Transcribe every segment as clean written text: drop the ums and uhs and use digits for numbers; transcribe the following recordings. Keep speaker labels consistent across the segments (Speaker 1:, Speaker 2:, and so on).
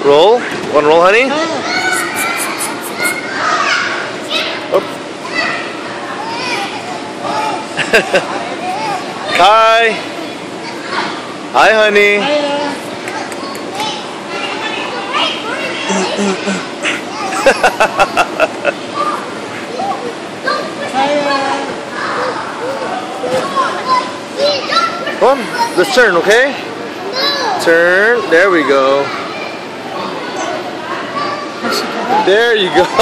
Speaker 1: Roll. One roll, honey. Oh. Kai. Hi, honey. Come on, let's turn, okay? Turn. There we go. There you go.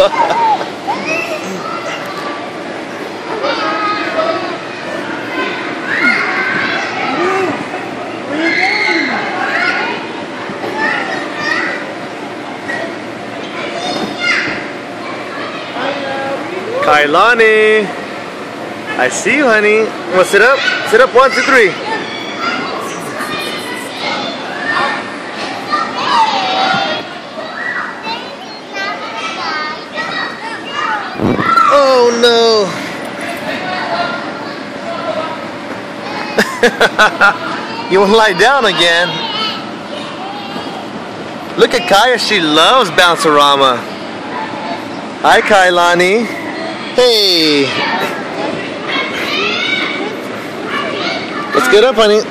Speaker 1: Kylani, I see you, honey. Well, sit up. Sit up. 1, 2, 3. Oh no! You want to lie down again? Look at Kaya. She loves Bounce-A-Rama. Hi, Kylani. Hey. Let's get up, honey.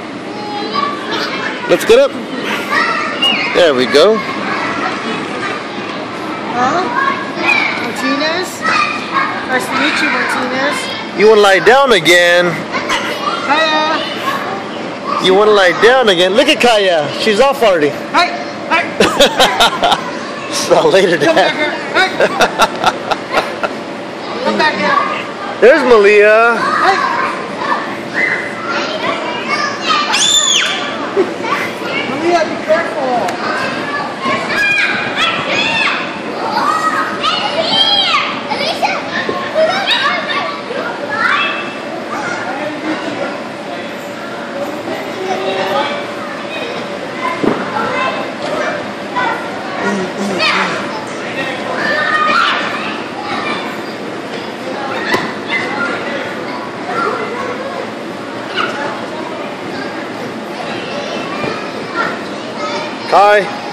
Speaker 1: Let's get up. There we go.
Speaker 2: Martinez? Nice to meet you, Martinez.
Speaker 1: You want to lie down again?
Speaker 2: Kaya.
Speaker 1: You want to lie down again? Look at Kaya. She's off already.
Speaker 2: Hey.
Speaker 1: So later,
Speaker 2: Come back
Speaker 1: Dad.
Speaker 2: here. Hey. Come back here.
Speaker 1: There's Malia.
Speaker 2: Hey. Malia, be careful.
Speaker 1: Kai.